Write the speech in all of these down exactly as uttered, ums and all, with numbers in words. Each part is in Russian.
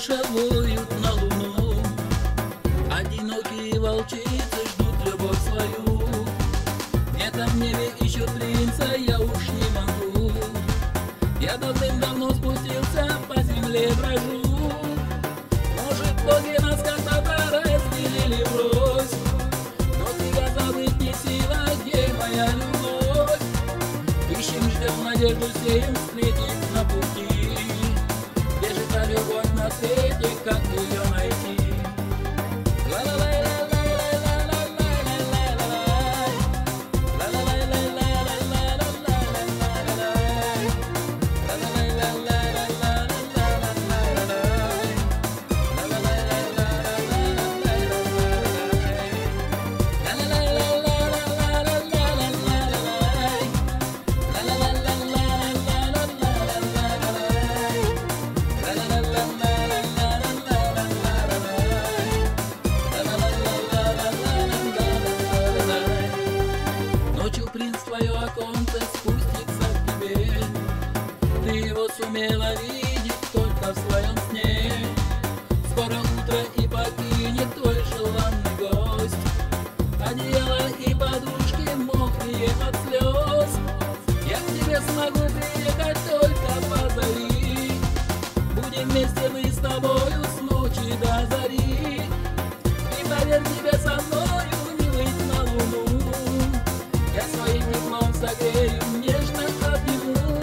душа воют на луну. Одинокие волчицы ждут любовь свою. Где-то в небе ищут принца, я уж не могу. Я давным-давно спустился, по земле брожу. Может, боги нас когда-то разделили врозь, но тебя забыть не сила, где моя любовь? Ищем, ждем, надежду сеем, встретим на пути. Где же та любовь на свете, как ее найти? Принц в твое оконце спустится к тебе. Ты его сумела видеть только в своем сне. Скоро утро и покинет твой желанный гость. Одеяло и подушки мокрые от слез. Я к тебе смогу приехать только позари. Будем вместе мы с тобою с ночи до зари. И поверь, тебе со мною не выйти на луну. Я своим теплом согрею, нежно обниму.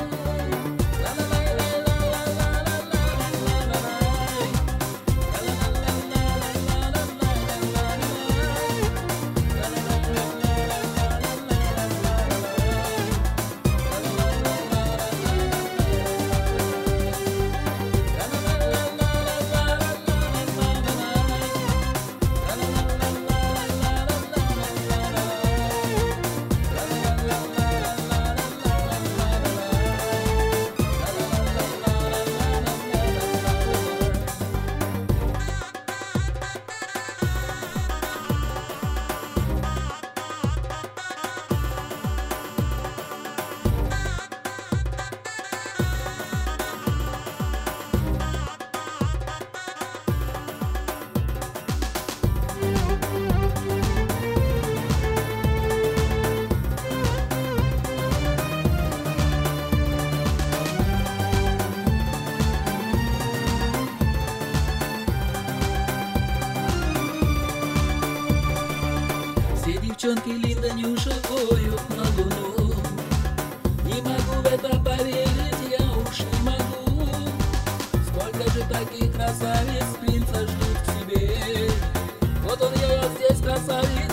Девчонки Линда, Нюша воют на луну. Не могу в это поверить, я уж не могу. Сколько же таких красавиц принца ждут к себе. Вот он я, я здесь красавица.